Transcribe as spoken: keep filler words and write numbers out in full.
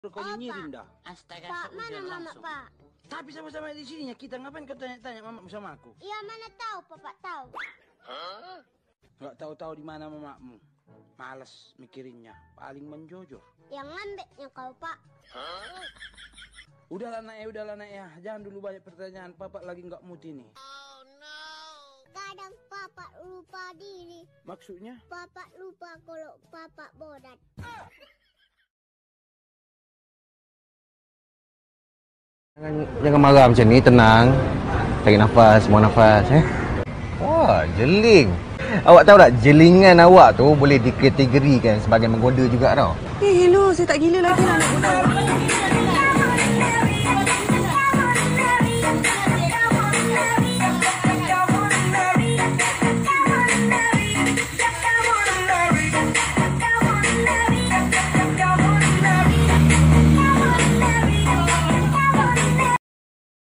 Kau nyinyir dah. Astaga, Pak, mana seujung mama, langsung. Pak? Tapi sama-sama di sini kita ngapain kau tanya-tanya mama sama aku? Ya, mana tahu, Papa tahu. Enggak tahu-tahu di mana mamamu. Malas mikirinnya, paling menjojor. Yang ngambeknya kau, Pak. Udahlah nak ya, udahlah nak ya. Jangan dulu banyak pertanyaan. Papa lagi enggak mood ini. Oh no. Kadang Papa lupa diri. Maksudnya? Papa lupa kalau Papa bodat. Jangan, jangan marah macam ni, tenang. Tarik nafas, buang nafas eh. Wah, jeling. Awak tahu tak, jelingan awak tu boleh dikategorikan sebagai menggoda juga tau. Eh, hello, saya tak gila lagi nak nak guna.